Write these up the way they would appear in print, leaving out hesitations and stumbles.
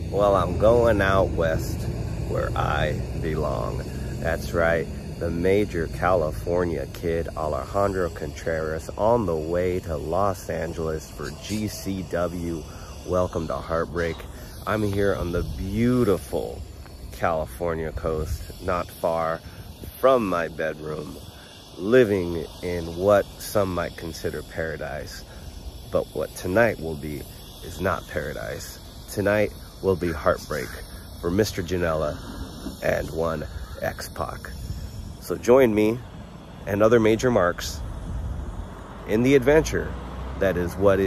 Well, I'm going out west where I belong. That's right, the major California kid, Alejandro Contreras, on the way to Los Angeles for GCW. Welcome to Heartbreak. I'm here on the beautiful California coast, not far from my bedroom, living in what some might consider paradise. But what tonight will be is not paradise. Tonight will be heartbreak for Mr. Janela and one X-Pac. So join me and other major marks in the adventure that is what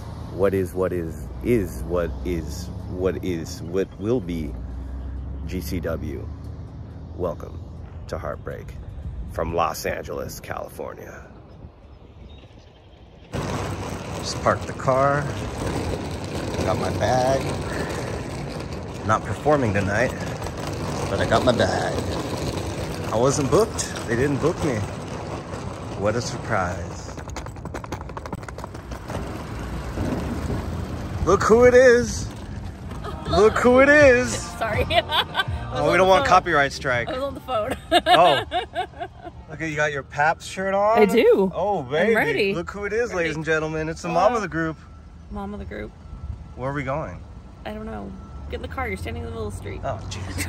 will be GCW. Welcome to Heartbreak from Los Angeles, California. Just parked the car, got my bag. Not performing tonight, but I got my bag. I wasn't booked. They didn't book me. What a surprise. Look who it is. Look who it is. Sorry. Oh, we don't want copyright strike. I was on the phone. Oh. Look, you got your Paps shirt on? I do. Oh, baby. I'm ready. Look who it is, ladies and gentlemen. It's the mom of the group. Mom of the group. Where are we going? I don't know. Get in the car. You're standing in the middle of the street. Oh, jeez.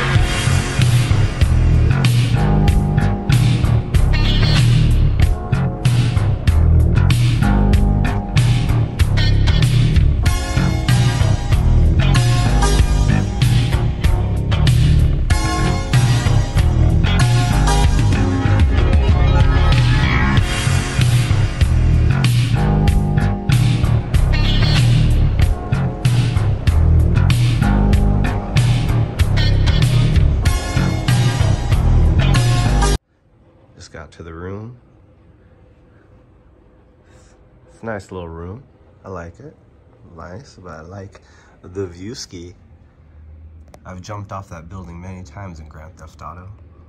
Got to the room. It's a nice little room. I like it. Nice, but I like the view ski. I've jumped off that building many times in Grand Theft Auto.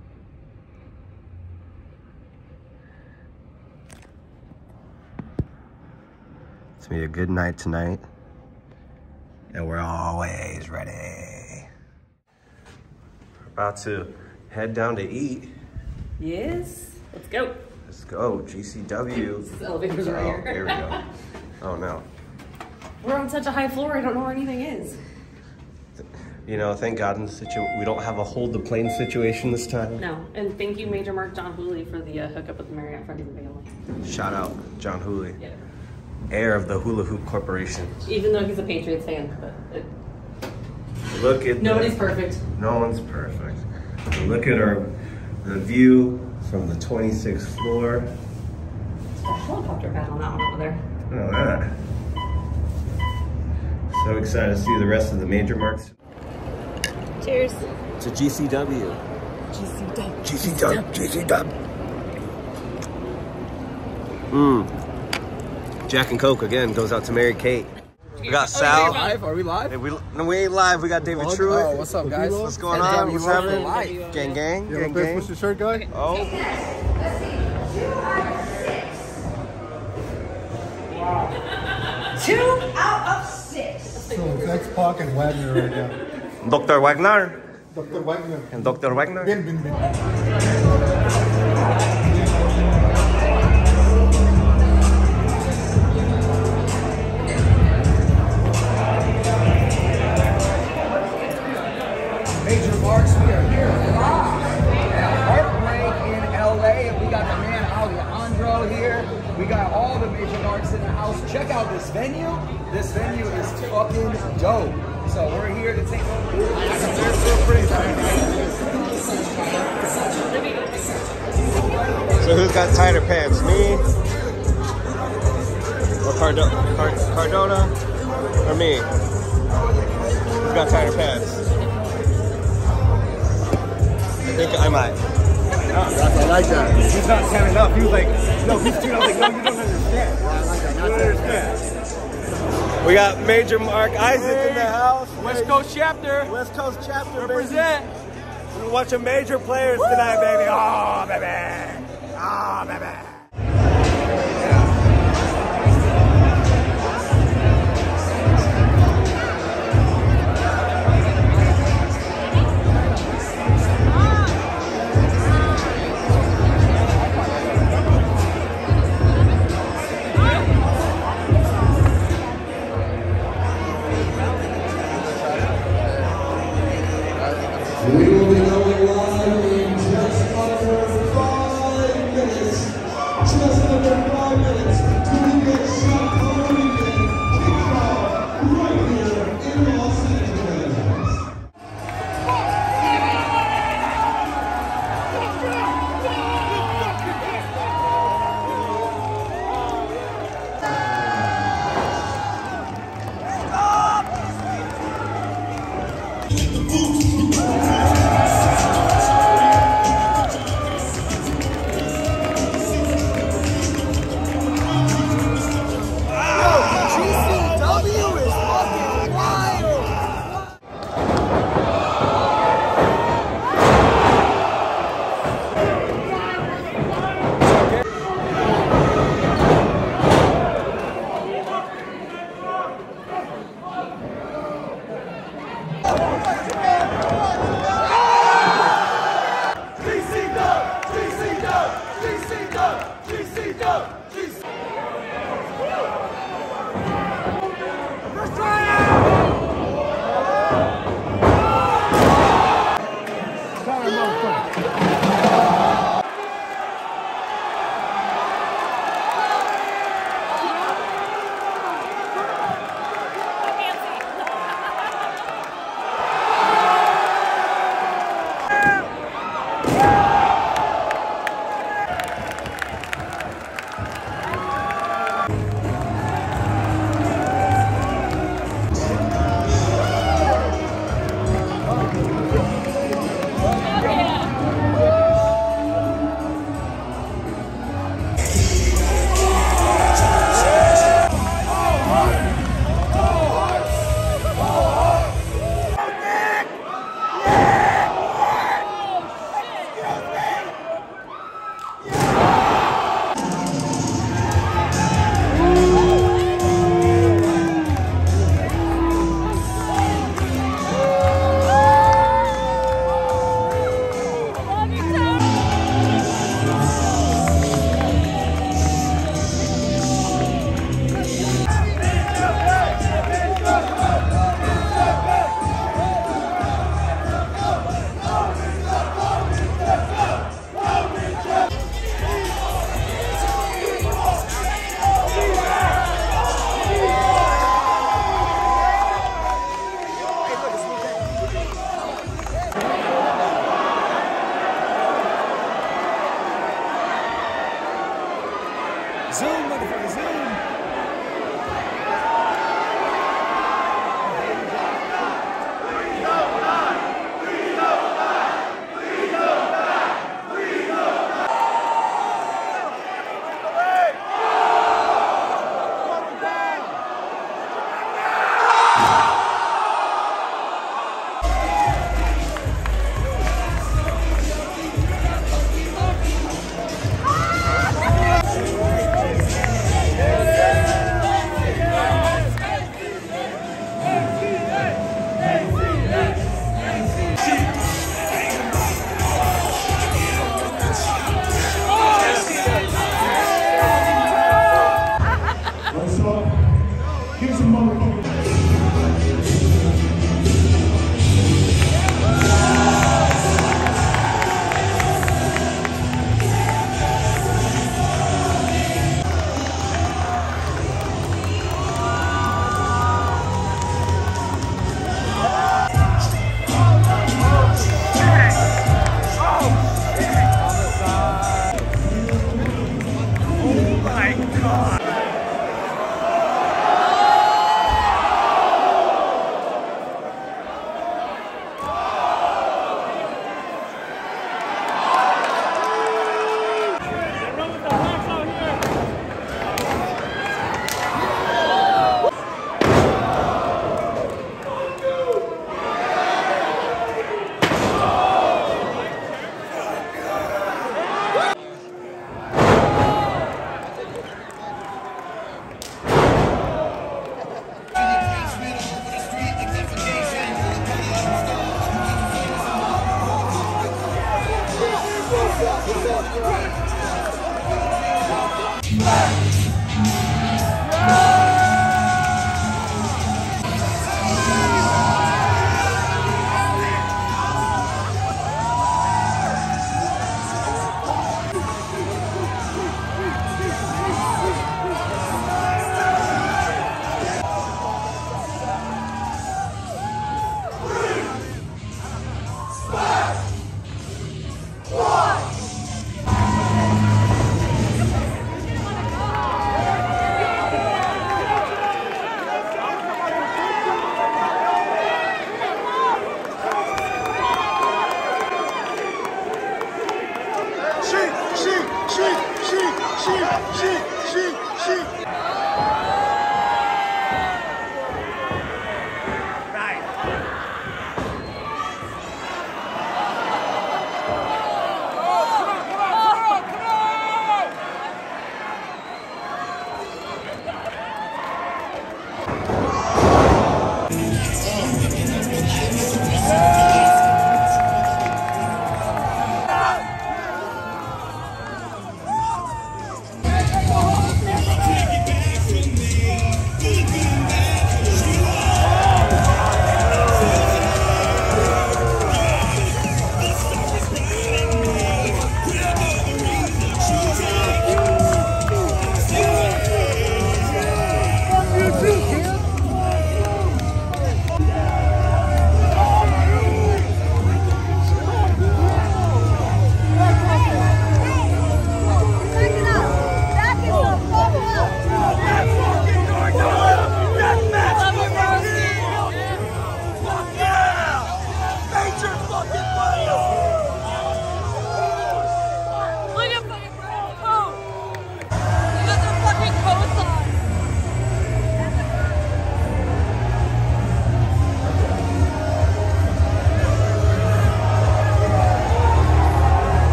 It's gonna be a good night tonight, and we're always ready. We're about to head down to eat. Yes. Let's go. Let's go. GCW. This elevator's right here. Here we go. Oh no. We're on such a high floor, I don't know where anything is. You know, thank God we don't have a hold the plane situation this time. No. And thank you, Major Mark John Hooley, for the hookup with the Marriott Friends and Family. Shout out John Hooley. Yeah. Heir of the Hula Hoop Corporation. Even though he's a Patriots fan, but look at nobody's perfect. No one's perfect. Look at the view from the 26th floor. There's a helicopter pad on that one over there. Look at that. So excited to see the rest of the major marks. Cheers. To GCW. GCW. Jack and Coke again goes out to Mary Kate. We got Sal. Are we live? Hey, no, we ain't live. We got David Truitt. Oh, what's up, guys? What's going on? What's happening? Gang, gang, You gang, ever gang. push your shirt, guy? Oh. Two out of six. So it's X-Pac and Wagner right now. Dr. Wagner. Dr. Wagner. And Dr. Wagner. Bin. Major Marks, we are here live at Heartbreak in LA, and we got the man Alejandro here. We got all the Major Marks in the house. Check out this venue. This venue is fucking dope. So we're here to take over. So who's got tighter pants? Me? Or Cardona? Or me? Who's got tighter pants? I think I might. I like that. He's not standing up. He was like, no, he's too. I was like, no, you don't understand. I like that. You don't understand. We got Major Mark Isaac in the house. West Coast chapter. West Coast chapter. Represent. Baby. We're watching major players tonight, baby. Oh, baby. Oh, baby. Here's a motherfucker.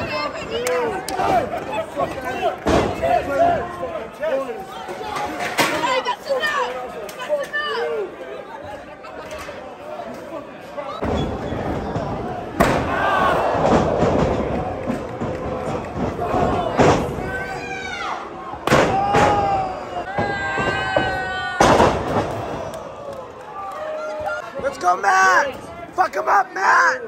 Let's go, Matt! Fuck him up, Matt!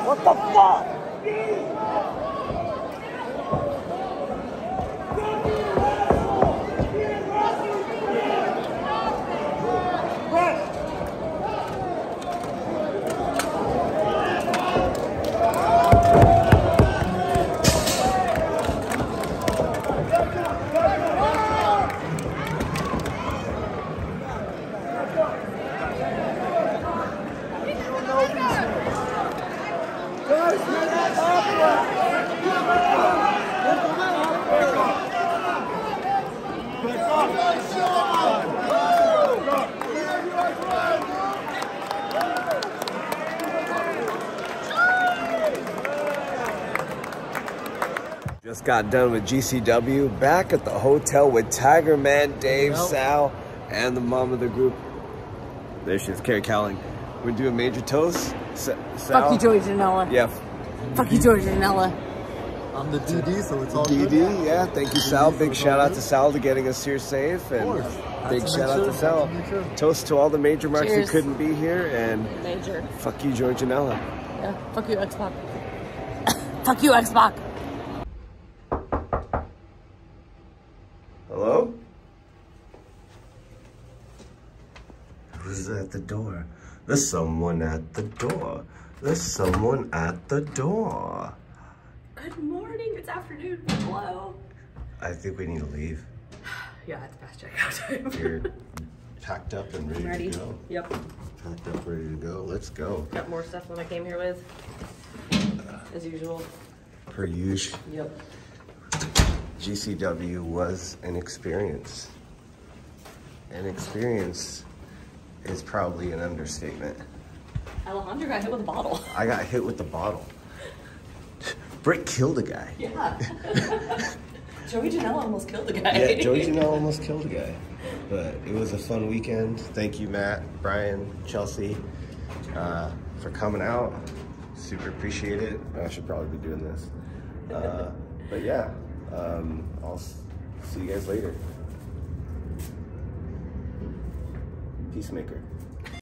What the fuck? Just got done with GCW, back at the hotel with Tiger Man, Dave, Sal, and the mom of the group. There she is, Carrie Cowling. We're doing major toast. Sal? Fuck you, Joey Janela. Yeah. Fuck you, Joey Janela. I'm the DD, so it's all good. DD, yeah. Thank you, Sal. Big shout out to Sal to getting us here safe. And big shout out to Sal. Toast to all the major marks who couldn't be here. And Major. fuck you, Joey Janela. Yeah. Fuck you, X-Pac. Fuck you, X-Pac. Hello? Who's at the door? There's someone at the door. There's someone at the door. Good morning. It's afternoon. Hello. I think we need to leave. Yeah, it's past checkout time. You're packed up and ready to go. Yep. Packed up, ready to go. Let's go. Got more stuff than I came here with, as usual. Per usual. Yep. GCW was an experience. An experience is probably an understatement. Alejandro got hit with a bottle. I got hit with the bottle. Britt killed a guy. Yeah. Joey Janela almost killed a guy. Yeah, Joey Janela almost killed a guy. But it was a fun weekend. Thank you, Matt, Brian, Chelsea, for coming out. Super appreciate it. I should probably be doing this. But yeah, I'll see you guys later. Peacemaker.